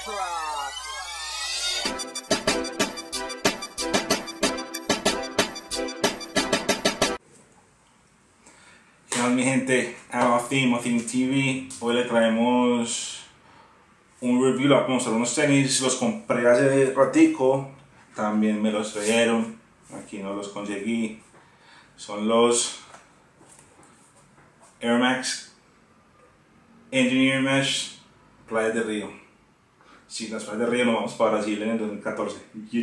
¿Qué tal mi gente? Theme TV. Hoy le traemos un review, vamos a mostrar unos tenis, los compré hace ratico, también me los trajeron, aquí no los conseguí, son los Air Max Engineer Mesh Playas del Río. Sí, las Playas del Río nos vamos para Brasil en el 2014.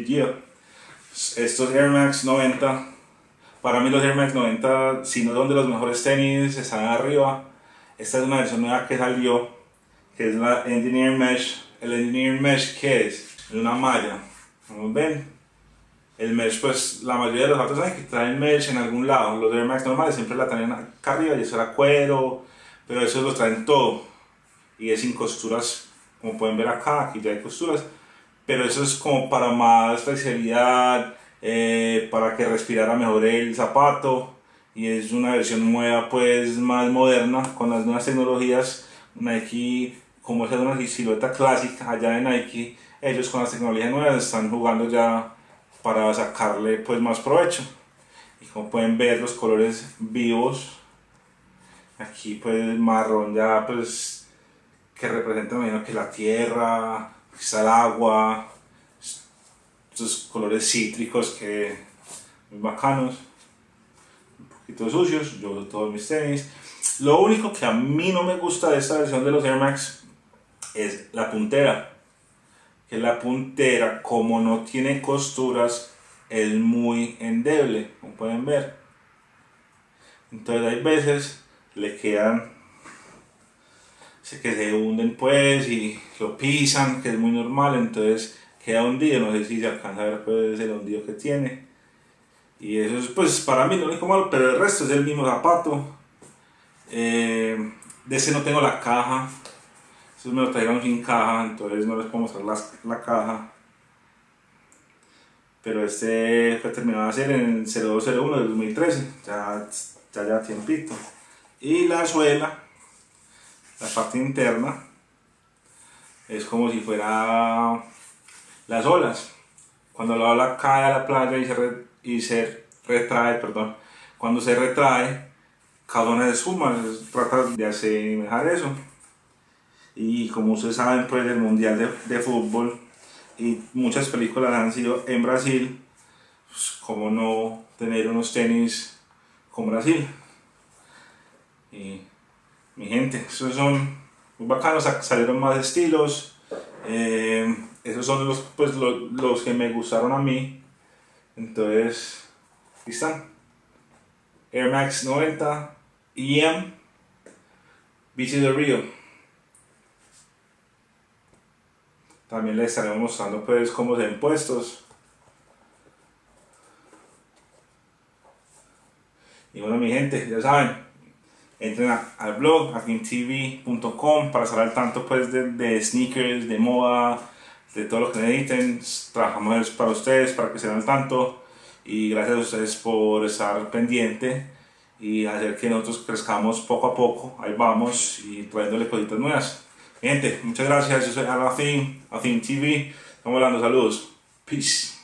Estos Air Max 90, para mí los Air Max 90, si no son de los mejores tenis, están arriba. Esta es una versión nueva que salió, que es la Engineer Mesh. El Engineer Mesh, ¿qué es? Es una malla, ¿como ven? El mesh, pues la mayoría de los autos saben que traen mesh en algún lado. Los Air Max normales siempre la traen acá arriba y eso era cuero, pero esos lo traen todo y es sin costuras, como pueden ver acá, aquí ya hay costuras, pero eso es como para más flexibilidad, para que respirara mejor el zapato, y es una versión nueva, pues más moderna, con las nuevas tecnologías. Nike, como esa es una silueta clásica allá de Nike, ellos con las tecnologías nuevas están jugando ya para sacarle pues más provecho. Y como pueden ver, los colores vivos, aquí pues marrón ya pues que representa, me imagino, que la tierra, que está el agua, estos colores cítricos que muy bacanos, un poquito sucios. Yo uso todos mis tenis. Lo único que a mí no me gusta de esta versión de los Air Max es la puntera, que la puntera, como no tiene costuras, es muy endeble, como pueden ver. Entonces hay veces le quedan, que se hunden pues y lo pisan, que es muy normal, entonces queda hundido. No sé si se alcanza a ver pues el hundido que tiene, y eso es pues para mí lo único malo, pero el resto es el mismo zapato. De ese no tengo la caja, estos me lo trajeron sin caja, entonces no les puedo mostrar la caja, pero este fue terminado de hacer en el 0201 del 2013, ya tiempito. Y la suela, la parte interna, es como si fuera las olas. Cuando la ola cae a la playa y se retrae, perdón, cuando se retrae, cada una de suma, trata de asemejar eso. Y como ustedes saben, pues el mundial de fútbol y muchas películas han sido en Brasil, pues cómo no tener unos tenis con Brasil. Y mi gente, esos son muy bacanos, salieron más estilos, esos son los que me gustaron a mí. Entonces, aquí están, Air Max 90 EM Bici del Río. También les estaremos mostrando pues cómo se ven puestos. Y bueno mi gente, ya saben, entren al blog themtv.com para estar al tanto pues de sneakers, de moda, de todo lo que necesiten. Trabajamos para ustedes, para que estén al tanto, y gracias a ustedes por estar pendiente y hacer que nosotros crezcamos poco a poco. Ahí vamos, y trayéndole cositas nuevas. Gente, muchas gracias. Yo soy Theme TV. Estamos hablando, saludos. Peace.